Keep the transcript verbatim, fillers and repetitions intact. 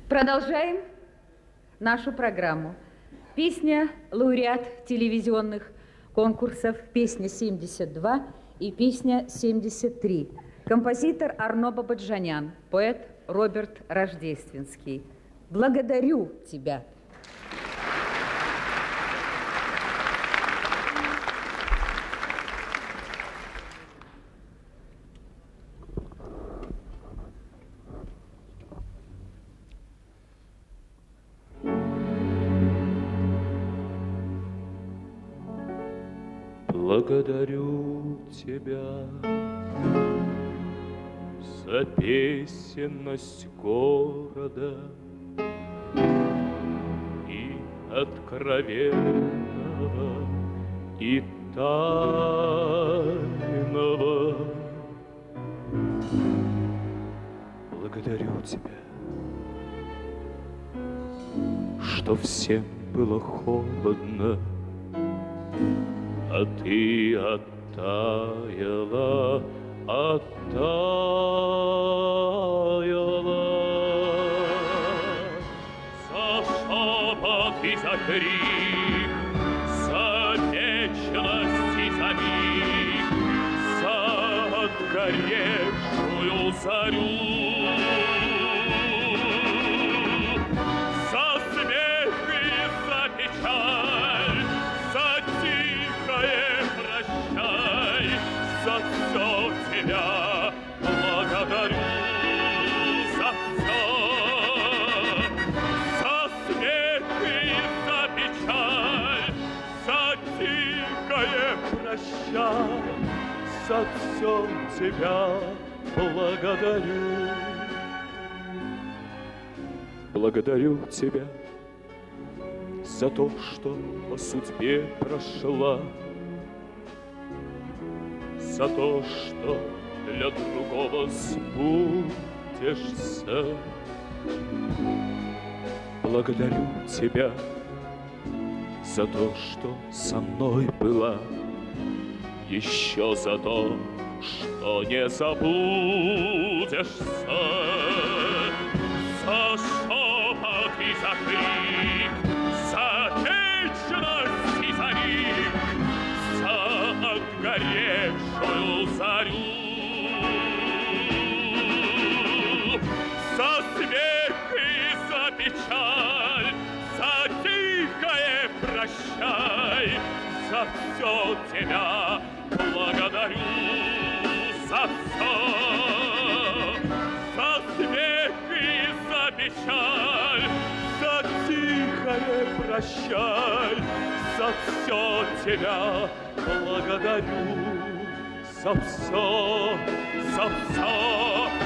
Продолжаем нашу программу. Песня лауреат телевизионных конкурсов, песня семьдесят два и песня семьдесят три. Композитор Арно Бабаджанян, поэт Роберт Рождественский. Благодарю тебя. Благодарю тебя за песенность города и откровенного, и тайного. Благодарю тебя, что всем было холодно, а ты оттаяла, оттаяла. За шепот и за крик, за вечность и за миг, за отгоревшую зарю, за смех и за печаль, за тихое прощай, за все тебя благодарю, за все, за смех и за печаль, за тихое прощай, за все тебя благодарю. Благодарю тебя за то, что по судьбе прошла, за то, что для другого сбудешься. Благодарю тебя за то, что со мной была, еще за то, что не забудешься. За шепот и за крик, за вечность и за миг, за отгоревшую зарю, за смех и за печаль, за тихое прощай, за все тебя благодарю, за все, за смех и за печаль, за тихое прощай, за все тебя благодарю, за все, за все.